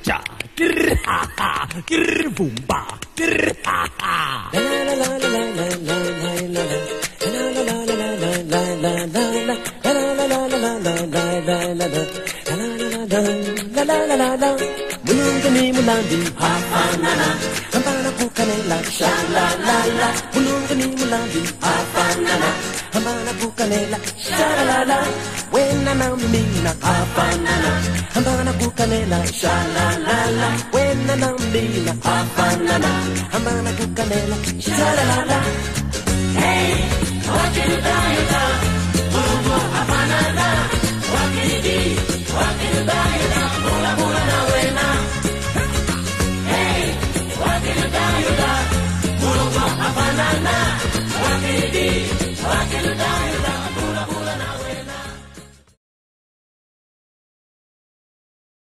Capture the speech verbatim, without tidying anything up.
cha, grr ha ha, grr boom ba, grr ha ha. La la la la la la la la la la. La la la la la la la la la. La la la la la la la la la la. La la la la la la la. Mulungani mulandi ha ha na na. Hambana kukanela sha la la la. Mulungani mulandi ha ha na na. Hambana kukanela sha la la la. Wena na mina ha ha na na. Hambana kukanela sha la la la. Wena na mina ha ha na na. Hambana kukanela sha la la la. Hey, wakini da da. Mulungu hapana da. Wakini di, wakini da.